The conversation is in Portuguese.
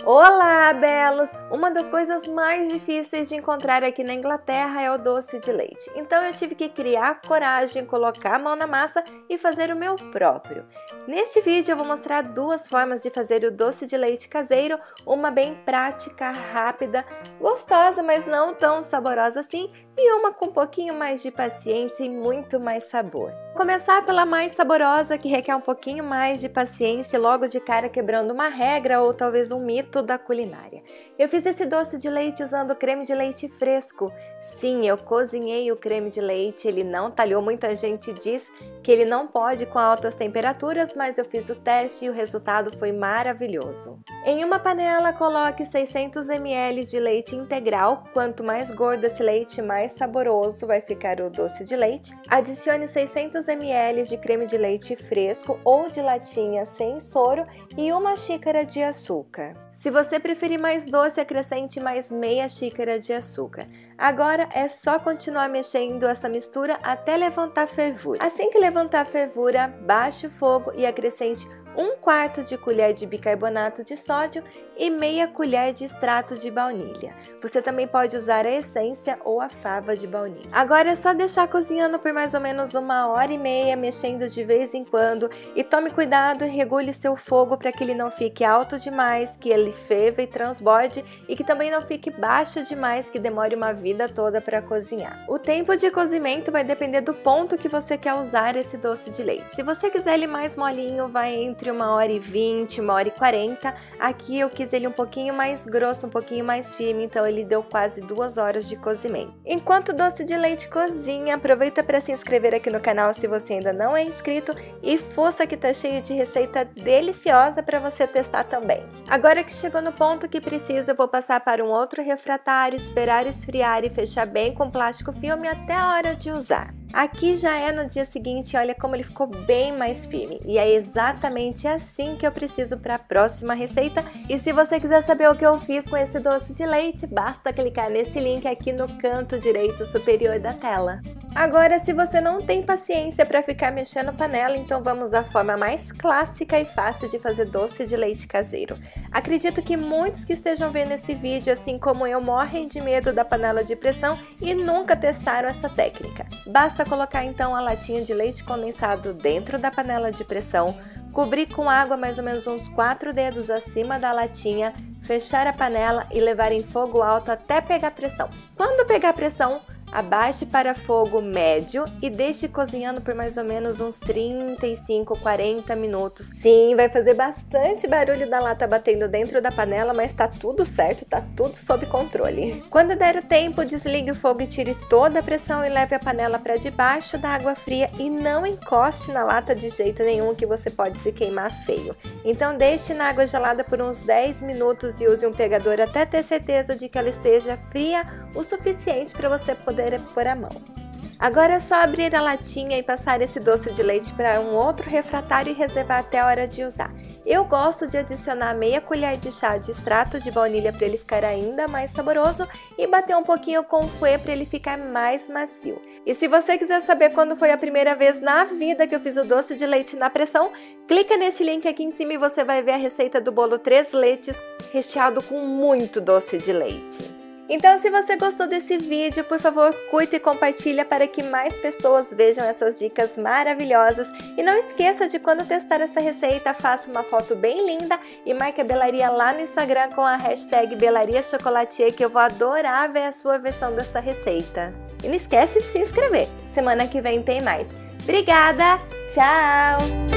Olá, belos! Uma das coisas mais difíceis de encontrar aqui na Inglaterra é o doce de leite. Então eu tive que criar coragem, colocar a mão na massa e fazer o meu próprio. Neste vídeo eu vou mostrar duas formas de fazer o doce de leite caseiro, uma bem prática, rápida, gostosa, mas não tão saborosa assim, e uma com um pouquinho mais de paciência e muito mais sabor. Vou começar pela mais saborosa, que requer um pouquinho mais de paciência, logo de cara quebrando uma regra ou talvez um mito da culinária. Eu fiz esse doce de leite usando creme de leite fresco. Sim, eu cozinhei o creme de leite, ele não talhou. Muita gente diz que ele não pode com altas temperaturas, mas eu fiz o teste e o resultado foi maravilhoso. Em uma panela, coloque 600 ml de leite integral. Quanto mais gordo esse leite, mais saboroso vai ficar o doce de leite. Adicione 600 ml de creme de leite fresco ou de latinha sem soro e uma xícara de açúcar. Se você preferir mais doce, acrescente mais meia xícara de açúcar. Agora é só continuar mexendo essa mistura até levantar fervura. Assim que levantar a fervura, baixe o fogo e acrescente 1/4 de colher de bicarbonato de sódio e meia colher de extrato de baunilha. Você também pode usar a essência ou a fava de baunilha. Agora é só deixar cozinhando por mais ou menos 1h30, mexendo de vez em quando. E tome cuidado e regule seu fogo para que ele não fique alto demais, que ele ferva e transborde, e que também não fique baixo demais, que demore uma vida toda para cozinhar. O tempo de cozimento vai depender do ponto que você quer usar esse doce de leite. Se você quiser ele mais molinho, vai entre 1h20, 1h40. Aqui eu quis ele um pouquinho mais grosso, um pouquinho mais firme, então ele deu quase 2 horas de cozimento. Enquanto o doce de leite cozinha, aproveita para se inscrever aqui no canal se você ainda não é inscrito e força que tá cheio de receita deliciosa para você testar também. Agora que chegou no ponto que preciso, eu vou passar para um outro refratário, esperar esfriar e fechar bem com plástico filme até a hora de usar. Aqui já é no dia seguinte, olha como ele ficou bem mais firme. E é exatamente assim que eu preciso para a próxima receita. E se você quiser saber o que eu fiz com esse doce de leite, basta clicar nesse link aqui no canto direito superior da tela. Agora, se você não tem paciência para ficar mexendo panela, então vamos à forma mais clássica e fácil de fazer doce de leite caseiro. Acredito que muitos que estejam vendo esse vídeo, assim como eu, morrem de medo da panela de pressão e nunca testaram essa técnica. Basta colocar então a latinha de leite condensado dentro da panela de pressão, cobrir com água mais ou menos uns 4 dedos acima da latinha, fechar a panela e levar em fogo alto até pegar pressão. Quando pegar pressão, abaixe para fogo médio e deixe cozinhando por mais ou menos uns 35, 40 minutos. Sim, vai fazer bastante barulho da lata batendo dentro da panela, mas tá tudo certo, tá tudo sob controle. Quando der o tempo, desligue o fogo e tire toda a pressão e leve a panela para debaixo da água fria e não encoste na lata de jeito nenhum, que você pode se queimar feio. Então deixe na água gelada por uns 10 minutos e use um pegador até ter certeza de que ela esteja fria o suficiente para você poder pôr a mão. Agora é só abrir a latinha e passar esse doce de leite para um outro refratário e reservar até a hora de usar. Eu gosto de adicionar meia colher de chá de extrato de baunilha para ele ficar ainda mais saboroso e bater um pouquinho com o fouet para ele ficar mais macio. E se você quiser saber quando foi a primeira vez na vida que eu fiz o doce de leite na pressão, clica neste link aqui em cima e você vai ver a receita do bolo 3 leites recheado com muito doce de leite. Então, se você gostou desse vídeo, por favor, curta e compartilha para que mais pessoas vejam essas dicas maravilhosas. E não esqueça de, quando testar essa receita, faça uma foto bem linda e marque a Belaria lá no Instagram com a hashtag BelariaChocolatier, que eu vou adorar ver a sua versão dessa receita. E não esquece de se inscrever. Semana que vem tem mais. Obrigada! Tchau!